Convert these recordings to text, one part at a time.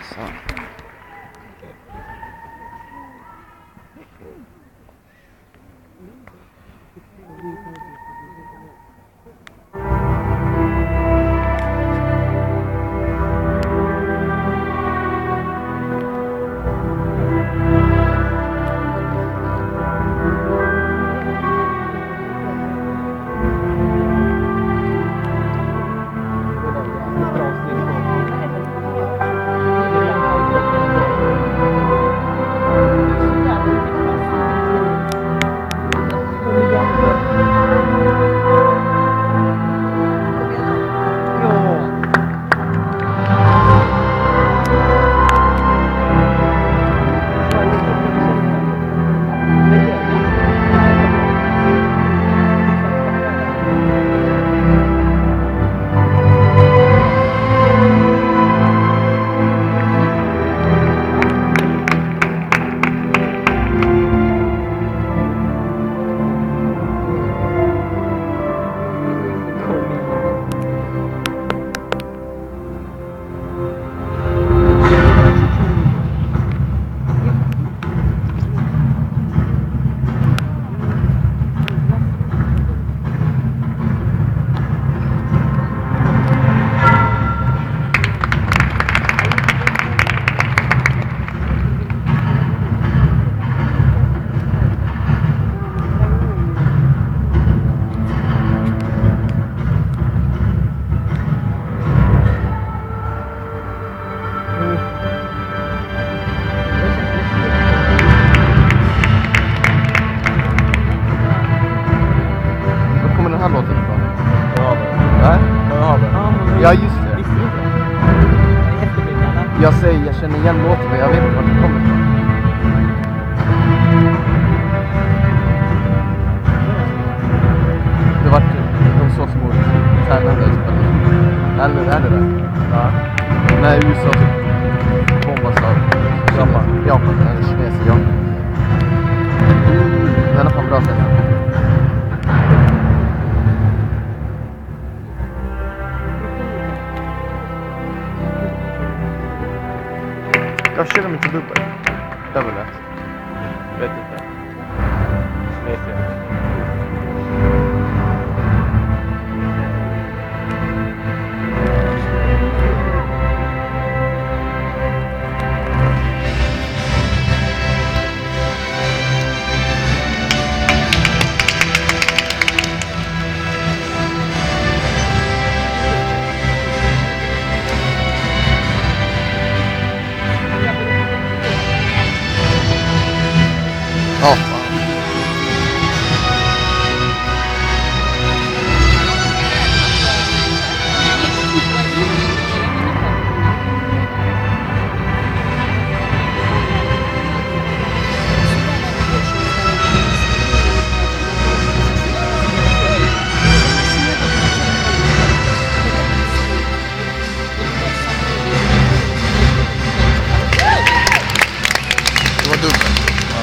Så. Ja, just det. Jag känner igen låten, men jag vet inte vart det kommer ifrån. Det var de så små tävlande eller är det där? Ja. När USA bombas av Japan eller kineser, ja. Den är fan bra sen. Jag kör dem inte dubbel. Det var lätt. Vet inte. Vet jag. Ja. Det var dubbelt.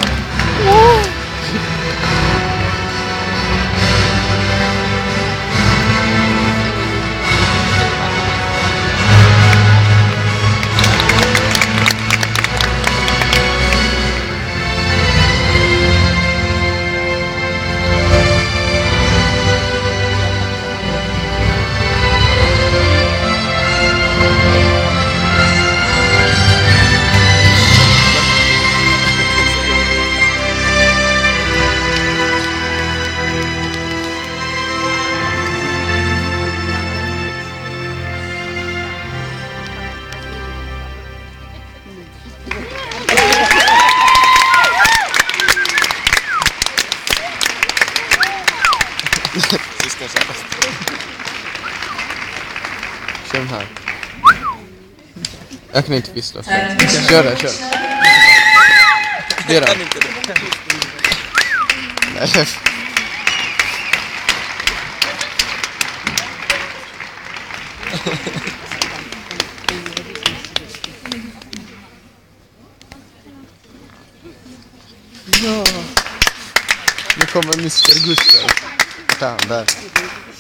Sista sättet. Kör den här. Jag kan inte vissla. Kör det, kör. Det är det. Nej. Ja. Nu kommer Mr. Gustav. Där.